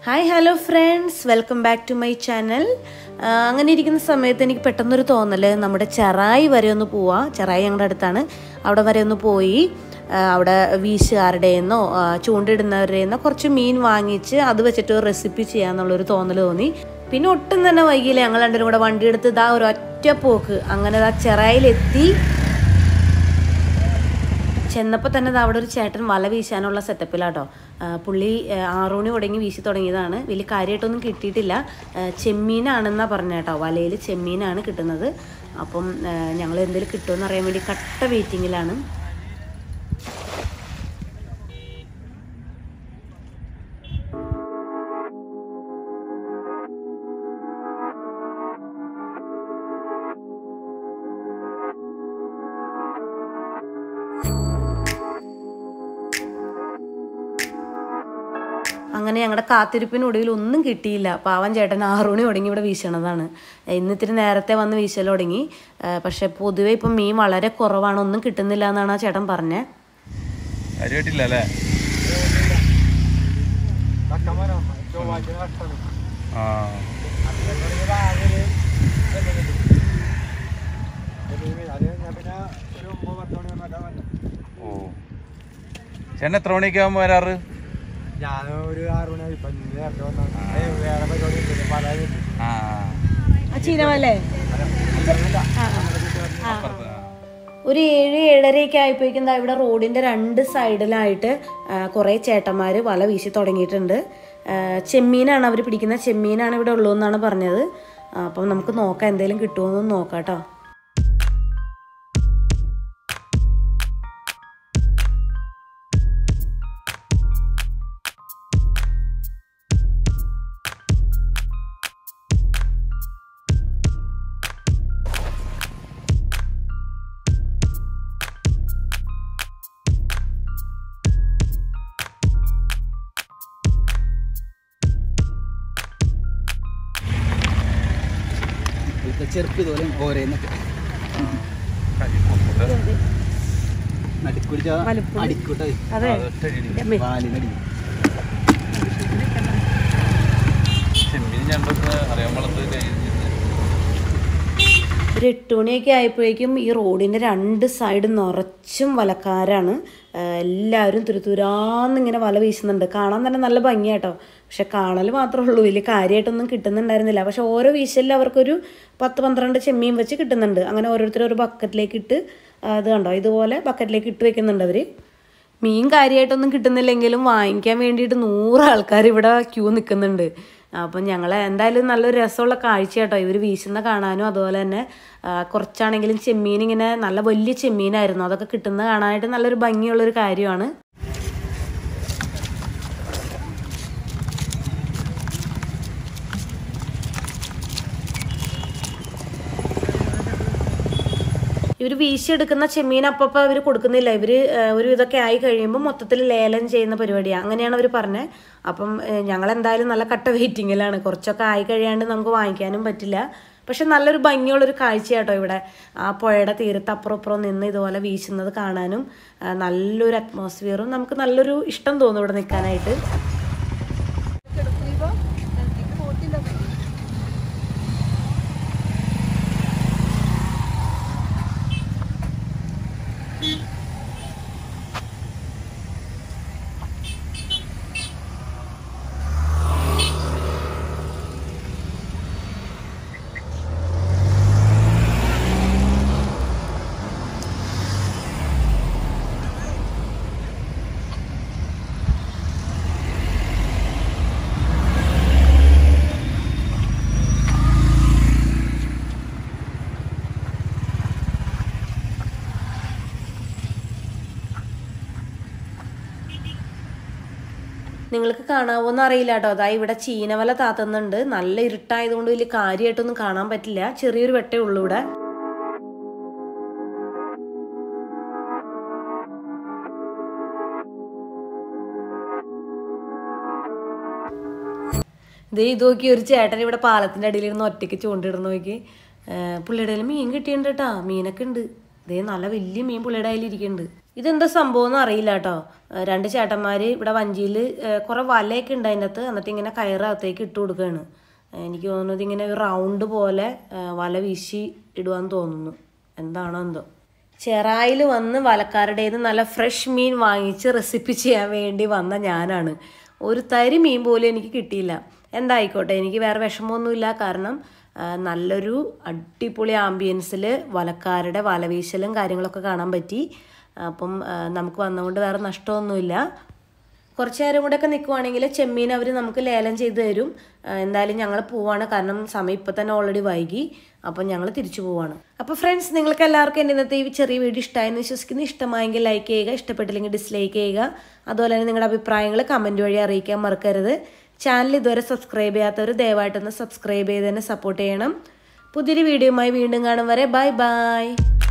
Hi hello friends, welcome back to my channel. അങ്ങനെ ഇരിക്കുന്ന സമയത്ത് എനിക്ക് പെട്ടെന്നൊരു തോന്നൽ നമ്മുടെ ചെറായി വരെ ഒന്ന് പോവാം. ചെറായി ഞങ്ങളുടെ അടുത്താണ്. അവിടെ വരെ ഒന്ന് പോയി അവിടെ വീശുകാരുടെയെന്നോ ചൂണ്ടിടുന്നവരുടെയെന്നോ കുറച്ച് മീൻ വാങ്ങിച്ച് അത് വെച്ചിട്ട് റെസിപ്പി ചെയ്യാമെന്നുള്ളൊരു തോന്നൽ തോന്നി. പിന്നെ ഒട്ടും തന്നെ വൈകിയില്ല. ഞങ്ങൾ രണ്ടുപേരും കൂടെ വണ്ടി എടുത്ത് ഇതാ ഒരു ഒറ്റ പോക്ക് അങ്ങനെ ആ ചെറായിലെത്തി. ചെന്നപ്പോൾ തന്നെ അവിടെ ഒരു ചേട്ടൻ വല വീശാനുള്ള സെറ്റപ്പിലാട്ടോ. പുള്ളി 6 മണി തുടങ്ങി വീശി തുടങ്ങിയതാണ്. വലിയ കാര്യമായിട്ടൊന്നും കിട്ടിയിട്ടില്ല. ചെമ്മീനാണെന്നാണ് പറഞ്ഞത് കേട്ടോ. വലയിൽ ചെമ്മീനാണ് കിട്ടുന്നത്. അപ്പം ഞങ്ങൾ എന്തെങ്കിലും കിട്ടുമെന്ന് അറിയാൻ വേണ്ടി കട്ട വെയിറ്റിങ്ങിലാണ്. അങ്ങനെ ഞങ്ങളുടെ കാത്തിരിപ്പിനൊടുവിൽ ഒന്നും കിട്ടിയില്ല. പാവൻ ചേട്ടൻ 6 മണി തുടങ്ങി ഇവിടെ വീശണതാണ്. ഇന്നിത്തിരി നേരത്തെ വന്ന് വീശൽ തുടങ്ങി. പക്ഷെ പൊതുവെ ഇപ്പം മീൻ വളരെ കുറവാണ്, ഒന്നും കിട്ടുന്നില്ല എന്നാണ് ആ ചേട്ടൻ പറഞ്ഞത്. ചേട്ടൻ എത്ര മണിക്കാകുമ്പോ വരാറ്? ഞാൻ ഒരു 6 മണി വേറെ പരിപാടി. ഒരു 7-7:30 ആയപ്പോഴേക്കും ഇവിടെ റോഡിൻ്റെ 2 സൈഡിലായിട്ട് കുറേ ചേട്ടന്മാർ വല വീശി തുടങ്ങിയിട്ടുണ്ട്. ചെമ്മീനാണ് അവർ പിടിക്കുന്നത്. ചെമ്മീനാണ് ഇവിടെ ഉള്ളതെന്നാണ് പറഞ്ഞത്. അപ്പം നമുക്ക് നോക്കാം, എന്തെങ്കിലും കിട്ടുമോയെന്ന് നോക്കാം കേട്ടോ. ചെറുപ്പ് ഇതുപോലെ ഓരോന്നൊക്കെ നടുക്കുടിച്ച അടിക്കൂട്ടെ വാലിനടി. ഒരു 8 മണിയൊക്കെ ആയപ്പോഴേക്കും ഈ റോഡിൻ്റെ 2 സൈഡ് നിറച്ചും വലക്കാരാണ്. എല്ലാവരും തുരുതുരാന്നിങ്ങനെ വല വീശുന്നുണ്ട്. കാണാൻ തന്നെ നല്ല ഭംഗിയാട്ടോ. പക്ഷെ കാണൽ മാത്രമേ ഉള്ളൂ, വലിയ കാര്യമായിട്ടൊന്നും കിട്ടുന്നുണ്ടായിരുന്നില്ല. പക്ഷെ ഓരോ വീശലിൽ അവർക്കൊരു 10-12 ചെമ്മീൻ വെച്ച് കിട്ടുന്നുണ്ട്. അങ്ങനെ ഓരോരുത്തരും ഒരു ബക്കറ്റിലേക്ക് ഇട്ട്, അത് കണ്ടോ, ഇതുപോലെ ബക്കറ്റിലേക്ക് ഇട്ട് വെക്കുന്നുണ്ട് അവർ. മീൻ കാര്യമായിട്ടൊന്നും കിട്ടുന്നില്ലെങ്കിലും വാങ്ങിക്കാൻ വേണ്ടിയിട്ട് 100 ആൾക്കാർ ഇവിടെ ക്യൂ നിൽക്കുന്നുണ്ട്. അപ്പം ഞങ്ങൾ എന്തായാലും നല്ലൊരു രസമുള്ള കാഴ്ച കേട്ടോ ഇവർ വീശുന്ന കാണാനും. അതുപോലെ തന്നെ കുറച്ചാണെങ്കിലും ചെമ്മീൻ ഇങ്ങനെ നല്ല വലിയ ചെമ്മീനായിരുന്നു. അതൊക്കെ കിട്ടുന്ന കാണാനായിട്ട് നല്ലൊരു ഭംഗിയുള്ളൊരു കാര്യമാണ്. ഇവർ വീശിയെടുക്കുന്ന ചെമ്മീൻ അപ്പം അവർ കൊടുക്കുന്നില്ല. ഇവർ ഒരു ഇതൊക്കെ ആയി കഴിയുമ്പോൾ മൊത്തത്തിൽ ലേലം ചെയ്യുന്ന പരിപാടിയാണ്. അങ്ങനെയാണ് അവർ പറഞ്ഞത്. അപ്പം ഞങ്ങളെന്തായാലും നല്ല കട്ട വെയിറ്റിങ്ങിലാണ്. കുറച്ചൊക്കെ ആയി കഴിയാണ്ട് നമുക്ക് വാങ്ങിക്കാനും പറ്റില്ല. പക്ഷെ നല്ലൊരു ഭംഗിയുള്ളൊരു കാഴ്ചയാട്ടോ ഇവിടെ. ആ പുഴയുടെ തീരത്ത് അപ്പുറം നിന്ന് ഇതുപോലെ വീശുന്നത് കാണാനും നല്ലൊരു അറ്റ്മോസ്ഫിയറും നമുക്ക് നല്ലൊരു ഇഷ്ടം തോന്നും ഇവിടെ നിൽക്കാനായിട്ട്. നിങ്ങൾക്ക് കാണാവോന്ന് അറിയില്ല കേട്ടോ. അതായത് ഇവിടെ ചീനവല താത്തുന്നുണ്ട്. നല്ല ഇരുട്ടായതുകൊണ്ട് വലിയ കാര്യമായിട്ടൊന്നും കാണാൻ പറ്റില്ല. ചെറിയൊരു വെട്ടേ ഉള്ളൂ ഇവിടെ. ഇത് നോക്കി ഒരു ചേട്ടൻ ഇവിടെ പാലത്തിൻ്റെ അടിയിലിരുന്ന് ഒറ്റയ്ക്ക് ചൂണ്ടിടുന്ന നോക്കി. പുള്ളിയുടെ മീൻ കിട്ടിയിട്ടുണ്ട് കേട്ടോ. മീനൊക്കെ ഉണ്ട്. ഇതേ നല്ല വലിയ മീൻ പുള്ളിയുടെ കയ്യിൽ ഇരിക്കുന്നുണ്ട്. ഇതെന്താ സംഭവം എന്ന് അറിയില്ല കേട്ടോ. രണ്ട് ചേട്ടന്മാർ ഇവിടെ വഞ്ചിയിൽ കുറേ വലയൊക്കെ ഉണ്ട് അതിൻ്റെ അകത്ത്. എന്നിട്ട് ഇങ്ങനെ കയറകത്തേക്ക് ഇട്ട് കൊടുക്കുകയാണ്. എനിക്ക് തോന്നുന്നത് ഇങ്ങനെ ഒരു റൗണ്ട് പോലെ വല വീശി ഇടുവാന്ന് തോന്നുന്നു. എന്താണോ എന്തോ. ചെറായിൽ വന്ന് വലക്കാരുടേത് നല്ല ഫ്രഷ് മീൻ വാങ്ങിച്ച് റെസിപ്പി ചെയ്യാൻ വേണ്ടി വന്ന ഞാനാണ്. ഒരു തരി മീൻ പോലും എനിക്ക് കിട്ടിയില്ല. എന്തായിക്കോട്ടെ, എനിക്ക് വേറെ വിഷമമൊന്നുമില്ല. കാരണം നല്ലൊരു അടിപൊളി ആംബിയൻസിൽ വലക്കാരുടെ വലവീശലും കാര്യങ്ങളൊക്കെ കാണാൻ പറ്റി. അപ്പം നമുക്ക് വന്നുകൊണ്ട് വേറെ നഷ്ടമൊന്നുമില്ല. കുറച്ച് നേരം കൂടെയൊക്കെ നിൽക്കുവാണെങ്കിൽ ചെമ്മീൻ അവർ നമുക്ക് ലേലം ചെയ്ത് തരും. എന്തായാലും ഞങ്ങൾ പോവാണ്, കാരണം സമയം ഇപ്പം തന്നെ ഓൾറെഡി വൈകി. അപ്പം ഞങ്ങൾ തിരിച്ചു പോവാണ്. അപ്പോൾ ഫ്രണ്ട്സ്, നിങ്ങൾക്ക് എല്ലാവർക്കും എൻ്റെ ഇന്നത്തെ ഈ ചെറിയ വീഡിയോ ഇഷ്ടമായെന്ന് വിശ്വസിക്കുന്നു. ഇഷ്ടമായെങ്കിൽ ലൈക്ക് ചെയ്യുക, ഇഷ്ടപ്പെട്ടില്ലെങ്കിൽ ഡിസ്ലൈക്ക് ചെയ്യുക. അതുപോലെ തന്നെ നിങ്ങളുടെ അഭിപ്രായങ്ങൾ കമൻറ്റ് വഴി അറിയിക്കാൻ മറക്കരുത്. ചാനൽ ഇതുവരെ സബ്സ്ക്രൈബ് ചെയ്യാത്തവർ ദയവായിട്ടൊന്ന് സബ്സ്ക്രൈബ് ചെയ്ത് തന്നെ സപ്പോർട്ട് ചെയ്യണം. പുതിയൊരു വീഡിയോയുമായി വീണ്ടും കാണും വരെ ബൈ ബൈ.